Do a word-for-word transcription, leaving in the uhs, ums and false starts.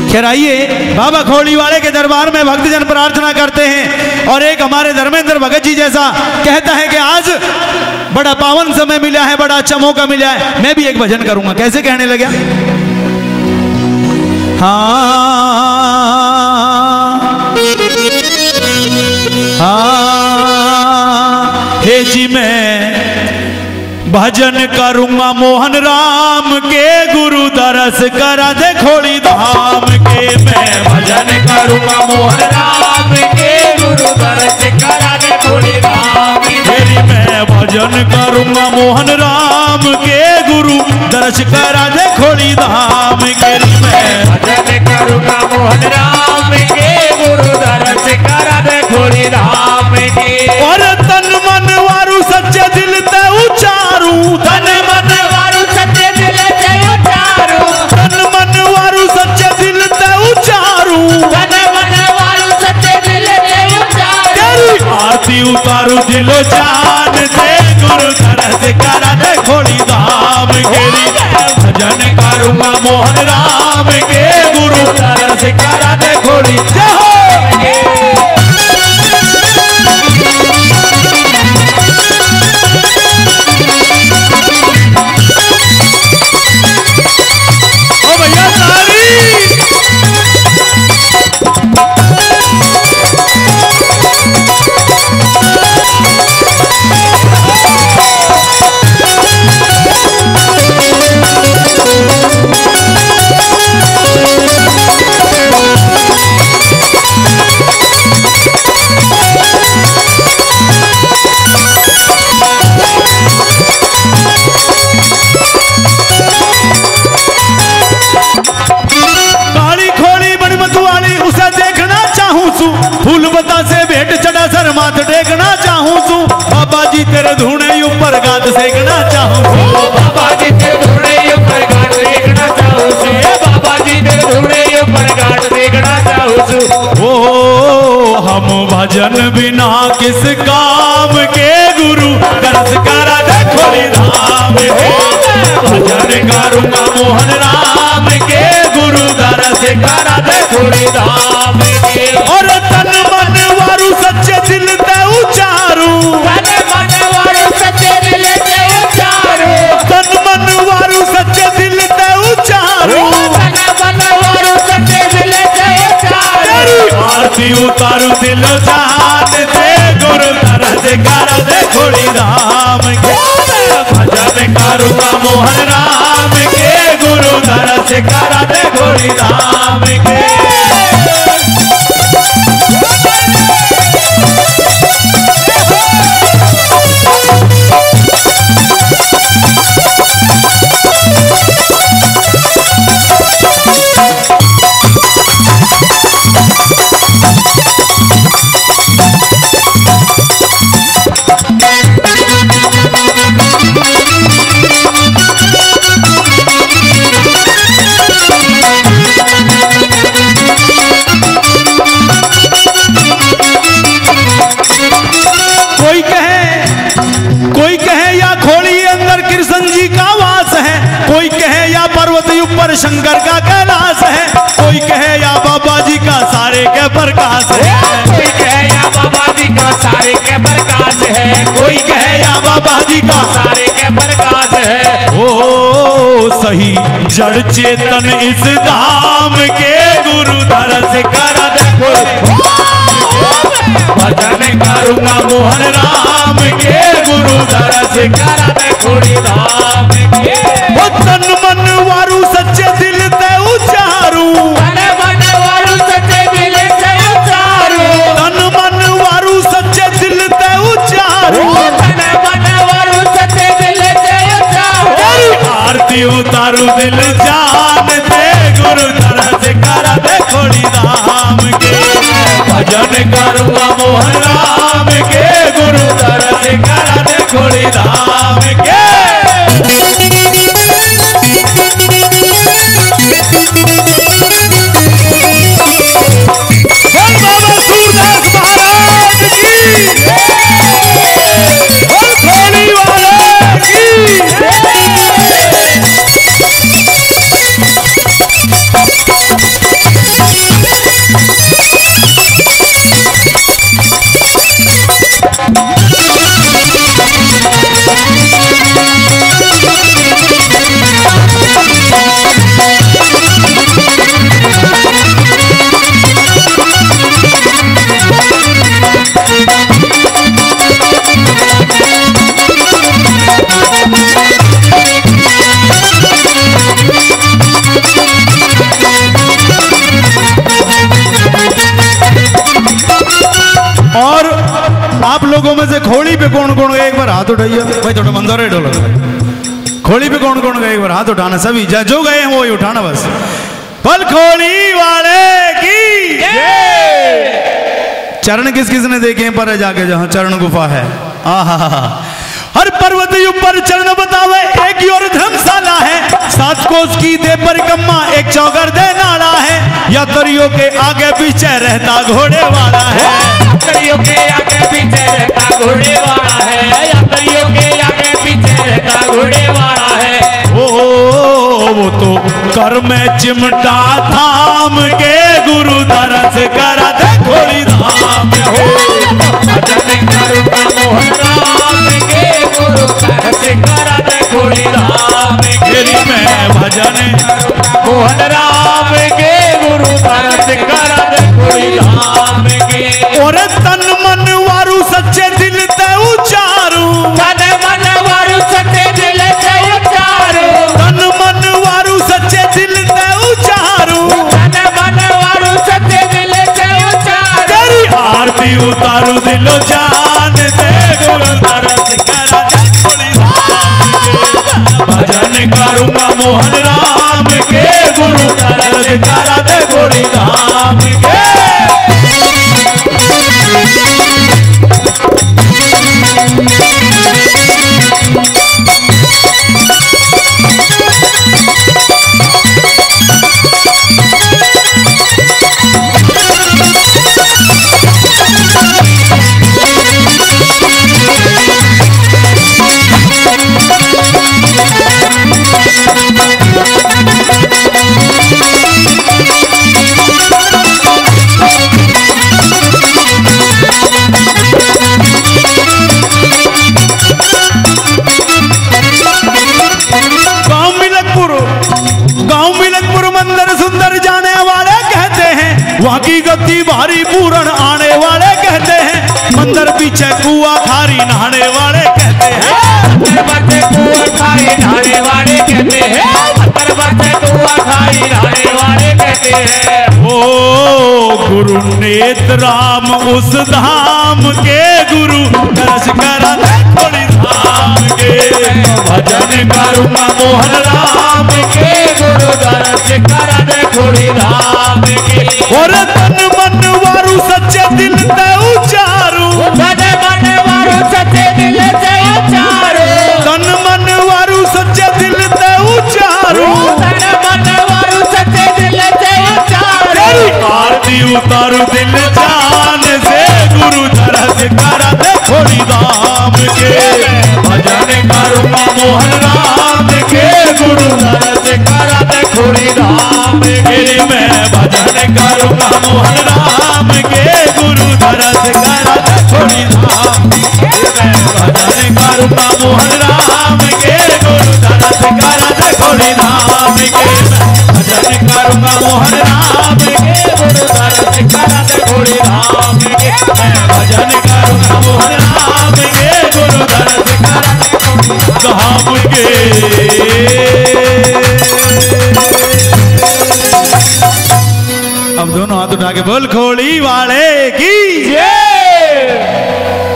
खैर आइए, बाबा खोड़ी वाले के दरबार में भक्तजन प्रार्थना करते हैं। और एक हमारे धर्मेंद्र भगत जी जैसा कहता है कि आज बड़ा पावन समय मिला है, बड़ा अच्छा मौका मिला है, मैं भी एक भजन करूंगा। कैसे कहने लगा? हाँ हाँ हे जी मैं भजन करूंगा मोहन राम के, गुरु दरस करा दे खोड़ी धाम के। मैं भजन करूंगा मोहन राम के, गुरु दरस करा दे खोड़ी धाम के। मैं भजन करूंगा मोहन राम के, गुरु दरस करा दे खोड़ी धाम के। मैं भजन करूंगा मोहन राम के, गुरु दरस करा दे खोड़ी धाम के। और तन मन वारू सच्चे दिल ते उचारू, तन मन वारू सच्चे दिल ते उचारू, तन मन वारू सच्चे दिल ते उचारू, तन मन वारू सच्चे दिल ते उचारू। तेरी आरती उतारू दिलो जान दे, गुरु दरस करा दे खोड़ी धाम के। भजन करूंगा मोहन राम के, गुरु दरस करा दे खोड़ी धाम के। फूल बता से भेंट चढ़ा सर माथ टेकना चाहूं तू, बाबा जी तेरे धूने ऊपर गाद सेकना चाहूं तू। बाबा जी तेरे धूने ऊपर गाद सेकना चाहूं तू, बाबा जी तेरे धूने ऊपर गाद सेकना चाहूं तू। ओ हम भजन बिना किस काम के, गुरु दरस करा दे खोड़ी धाम के। भजन करूंगा मोहन राम के, गुरु दरस करा दे खोड़ी धाम के। और तन मन वारू सच्चे दिल ते उचारू, तन मन वारू सच्चे दिल ते उचारू, तन मन वारू सच्चे दिल ते उचारू, तन मन वारू सच्चे दिल ते उचारू। तेरी आरती उतारू दिल जान दे, गुरु दरस करा दे खोड़ी धाम के। भजन करूंगा मोहन राम के, गुरु दरस करा दे खोड़ी धाम के। कोई कहे कोई कहे या खोड़ी अंदर कृष्ण जी का वास है, कोई कहे या पर्वत ऊपर शंकर का कैलाश है, कोई कहे या बाबा जी का सारे के प्रकाश है। कोई कहे या बाबा जी का सारे के प्रकाश है, कोई कहे या बाबा जी का सारे के प्रकाश है। ओ सही जड़ चेतन इस धाम के, गुरु दरस करा दे खोड़ी। भजन करूंगा मोहन राम के, गुरु दरस करा दे खोड़ी धाम के। वो तन मन वारू सच्चे दिल ते उचारू, तन मन वारू सच्चे दिल ते उचारू, तन मन वारू सच्चे दिल ते उचारू, तन मन वारू सच्चे दिल ते उचारू। आरती उतारू दिल जान दे, गुरु दरस करा दे खोड़ी धाम के। भजन करूंगा मोहन राम के, गुरु दरस करा दे खोड़ी धाम के। लोगों में से खोली पे कौन कौन गए एक बार हाथ उठाइए भाई, थोड़ा मंदर है डोलो। खोली पे कौन कौन गए एक बार हाथ उठाना, सभी जो गए हैं वो ही उठाना बस। पल खोली वाले की चरण किस किसने देखे हैं पर जाके जहां चरण गुफा है। आहा हर पर्वत ऊपर चरण बतावे, एक और धर्मशाला है, सात कोस की दे परिक्रमा, एक चौगर दे नाला है, यात्रियों के आगे पीछे रहता घोड़े वाला है। यात्रियों के आगे पीछे रहता घोड़े वाला है, यात्रियों के आगे पीछे रहता घोड़े वाला है। ओ वो तो कर में चिमटा थाम के गुरु दरस करा दे घोड़ी धाम हो। भजन करूंगा मोहन राम के गुरु दरस करा दे घोड़ी धाम गिरी में भजन मोहन राम के गुरु दरस करा दे घोड़ी धाम के। और तन मन वारू सच्चे दिल ते उचारू, तन मन वारू सच्चे दिल ते उचारू, तन मन वारू सच्चे दिल ते उचारू, तन मन वारू सच्चे दिल ते उचारू। तेरी आरती उतारू दिलो जान दे गुरु दरस करा दे घोड़ी धाम। भजन करूंगा मोहन राम के गुरु दरस करा दे घोड़ी धाम के। वहाँ की गति भारी पूरण आने वाले कहते हैं, मंदिर पीछे कुआ खारी नहाने वाले कहते हैं। अंदर बचे कुआ खारी नहाने वाले कहते हैं, अंदर बचे कुआ खारी नहाने वाले कहते हैं। ओ गुरु नेत्र राम उस धाम के गुरु दर्श करा दे घोड़ी धाम के। भजन करूंगा मोहन राम के गुरु दर्श करा दे घोड़ी धाम के। और तन मन वारू सच्चे दिल ते उचारू, तन मन वारू सच्चे दिल ते उचारू, तन मन वारू सच्चे दिल ते उचारू, तन मन वारू सच्चे दिल ते उचारू। तेरी आरती उतारू दिल जान से गुरु दरस करा दे घोड़ी धाम के। भजन करूंगा मोहन राम के गुरु दरस करा दे घोड़ी धाम के। मैं भजन करूंगा मोहन राम के गुरु दरस करा दे घोड़ी धाम के। मैं भजन करूंगा मोहन राम के गुरु दरस करा दे घोड़ी धाम के। भजन करूंगा मोहन राम के गुरु दरस करा दे घोड़ी धाम के। मैं भजन करूंगा मोहन राम के गुरु दरस करा दे धाम के। अब दोनों हाथ उठा के बोल खोली वाले की जय।